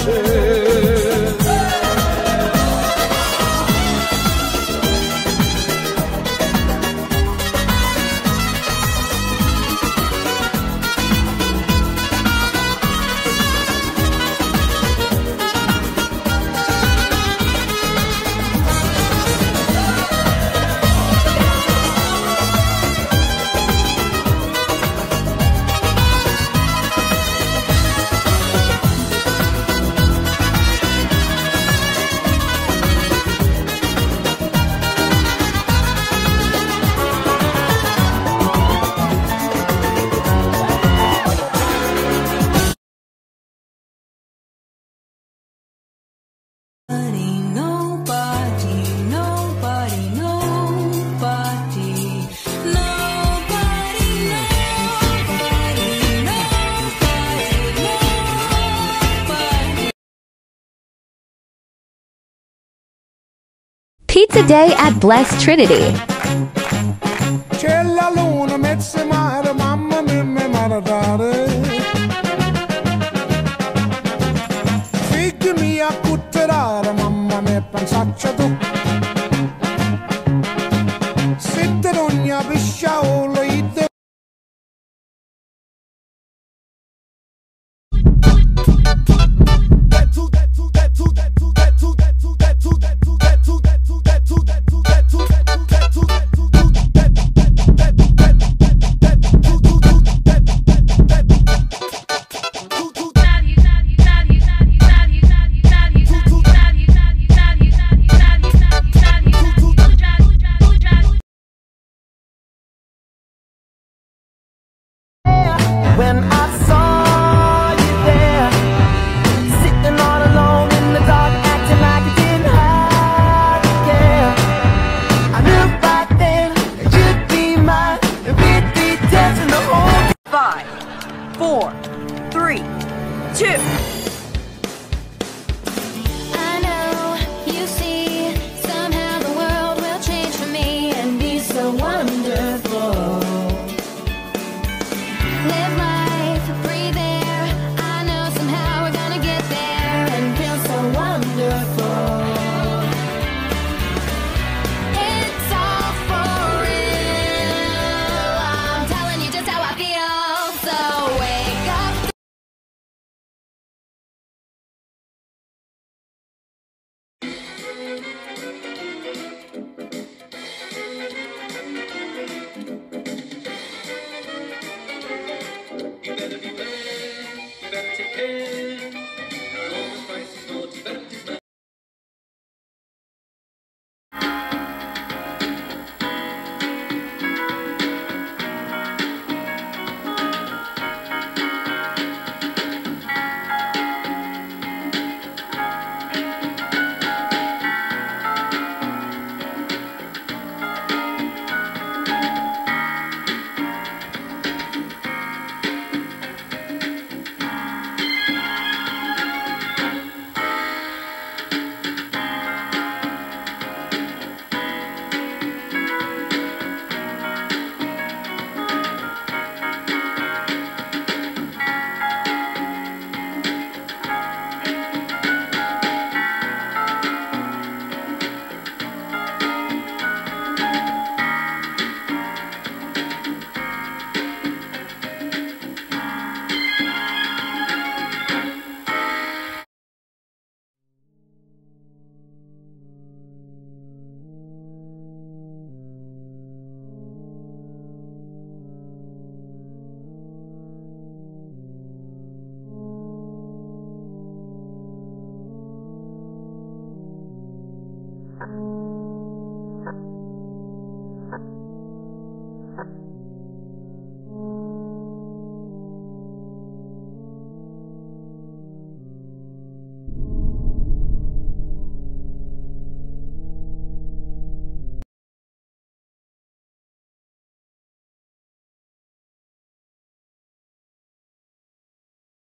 Pizza Day at Blessed Trinity. C'è la luna, mezza mare, mamma mia, mi maradare. Figli mia, cutterare, mamma mia, pensaccia tu. Sitte ogni pisciaolo, ide. When I saw you there, sitting all alone in the dark, acting like you didn't have to care, I knew right then that you'd be mine, and we'd be dancing the whole 5, 4, 3, 2. I know, you see, somehow the world will change for me and be so wonderful. Live life, breathe air. I know somehow we're gonna get there and feel so wonderful. It's all for real. I'm telling you just how I feel. So wake up. You better beware, you better take care. All the spices go to better beware.